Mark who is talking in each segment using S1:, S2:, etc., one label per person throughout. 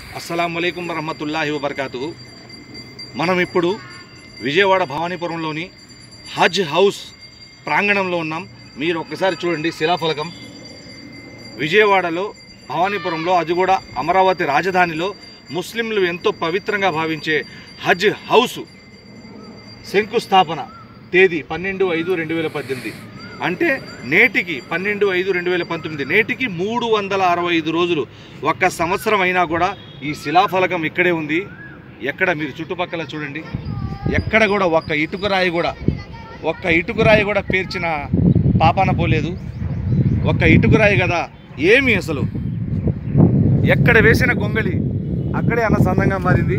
S1: అస్సలాము అలైకుం వరహమతుల్లాహి వబర్కాతుహు. మనం ఇప్పుడు విజయవాడ భవానీపురంలోని హజ్ హౌస్ ప్రాంగణంలో ఉన్నాం. మీరు ఒక్కసారి చూడండి శిలాఫలకం. విజయవాడలో భవానీపురంలో, అది కూడా అమరావతి రాజధానిలో ముస్లింలు ఎంతో పవిత్రంగా భావించే హజ్ హౌస్ శంకుస్థాపన తేదీ 12/5/2018. అంటే నేటికి 12/5/2019, నేటికి 365 రోజులు. ఒక్క సంవత్సరం అయినా కూడా ఈ శిలాఫలకం ఇక్కడే ఉంది. ఎక్కడ మీరు చుట్టుపక్కల చూడండి, ఎక్కడ కూడా ఒక్క ఇటుకరాయి కూడా పేర్చిన పాపాన పోలేదు. ఒక్క ఇటుకరాయి కదా ఏమి అసలు, ఎక్కడ వేసిన గొంగళి అక్కడే అన్నసందంగా మారింది.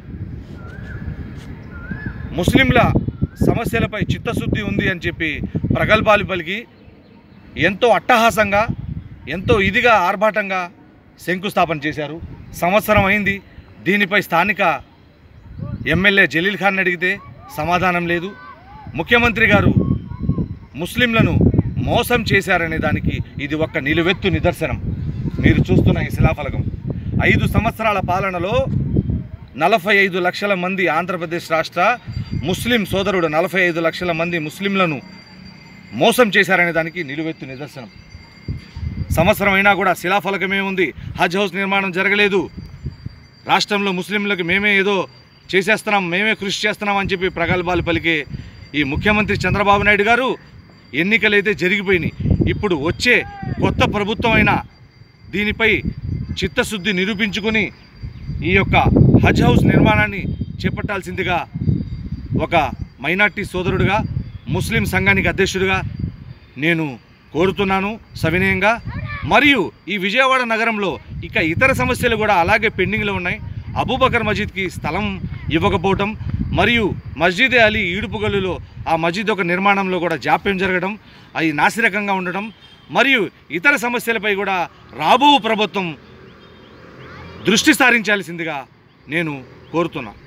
S1: ముస్లింల సమస్యలపై చిత్తశుద్ధి ఉంది అని చెప్పి ప్రగల్భాలు పలికి ఎంతో అట్టహాసంగా, ఎంతో ఇదిగా, ఆర్భాటంగా శంకుస్థాపన చేశారు. సంవత్సరం అయింది. దీనిపై స్థానిక ఎమ్మెల్యే జలీల్ ఖాన్ అడిగితే సమాధానం లేదు. ముఖ్యమంత్రి గారు ముస్లింలను మోసం చేశారనే దానికి ఇది ఒక్క నిలువెత్తు నిదర్శనం. మీరు చూస్తున్న ఈ శిలాఫలకం 5 సంవత్సరాల పాలనలో 45 లక్షల మంది ఆంధ్రప్రదేశ్ రాష్ట్ర ముస్లిం సోదరుడు 45 లక్షల మంది ముస్లింలను మోసం చేశారనే దానికి నిలువెత్తు నిదర్శనం. సంవత్సరం అయినా కూడా శిలాఫలకమే ఉంది. హజ్ హౌస్ నిర్మాణం జరగలేదు. రాష్ట్రంలో ముస్లింలకు మేమే ఏదో చేసేస్తున్నాం, మేమే కృషి చేస్తున్నాం అని చెప్పి ప్రగల్భాలు పలికే ఈ ముఖ్యమంత్రి చంద్రబాబు నాయుడు గారు ఎన్నికలైతే జరిగిపోయినాయి. ఇప్పుడు వచ్చే కొత్త ప్రభుత్వం అయినా దీనిపై చిత్తశుద్ధి నిరూపించుకొని ఈ యొక్క హజ్ హౌస్ నిర్మాణాన్ని చేపట్టాల్సిందిగా ఒక మైనార్టీ సోదరుడిగా, ముస్లిం సంఘానికి అధ్యక్షుడిగా నేను కోరుతున్నాను సవినయంగా. మరియు ఈ విజయవాడ నగరంలో ఇక ఇతర సమస్యలు కూడా అలాగే పెండింగ్లో ఉన్నాయి. అబూబకర్ మస్జిద్కి స్థలం ఇవ్వకపోవటం, మరియు మస్జిద్ అలీ ఈడుపుగల్లులో ఆ మస్జిద్ ఒక నిర్మాణంలో కూడా జాప్యం జరగడం, అది నాసిరకంగా ఉండడం, మరియు ఇతర సమస్యలపై కూడా రాబో ప్రభుత్వం దృష్టి సారించాల్సిందిగా నేను కోరుతున్నా.